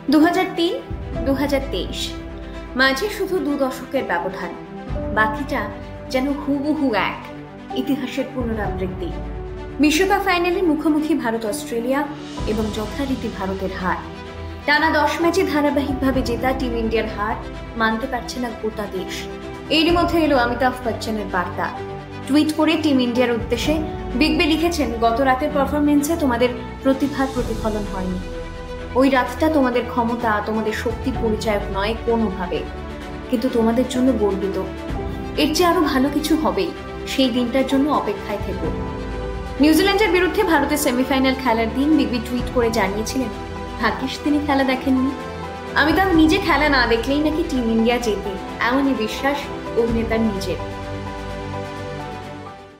2003 2023 মাঝে শুধু 2 দশকের ব্যবধান, বাকিটা যেন হুবহু এক ইতিহাসের পুনরাবৃত্তি। বিশ্বকাপ ফাইনালে মুখোমুখি ভারত অস্ট্রেলিয়া এবং যথারীতি ভারতের হার। টানা 10 ম্যাচে ধারাবাহিকভাবে জেতা টিম ইন্ডিয়ার হার মানতে পারছে না গোটা দেশ। এরই মধ্যে এলো অমিতাভ বচ্চনের বার্তা। টুইট করে টিম ইন্ডিয়ার উদ্দেশ্যে বিগ বি লিখেছেন, গত রাতের পারফরমেন্সে তোমাদের প্রতিভার প্রতিফলন হয়নি। ওই রাতটা তোমাদের ক্ষমতা, তোমাদের শক্তির পরিচায়ক নয় কোনোভাবে, কিন্তু তোমাদের জন্য গর্বিত। এর চেয়ে আরো ভালো কিছু হবেই, সেই দিনটার জন্য অপেক্ষায় থেকো। নিউজিল্যান্ডের বিরুদ্ধে ভারতের সেমিফাইনাল খেলার দিন বিগ বি টুইট করে জানিয়েছিলেন, ভাগ্যিস তিনি খেলা দেখেননি। অমিতাভ নিজে খেলা না দেখলেই নাকি টিম ইন্ডিয়া জেতে, এমনই বিশ্বাস অভিনেতার নিজের।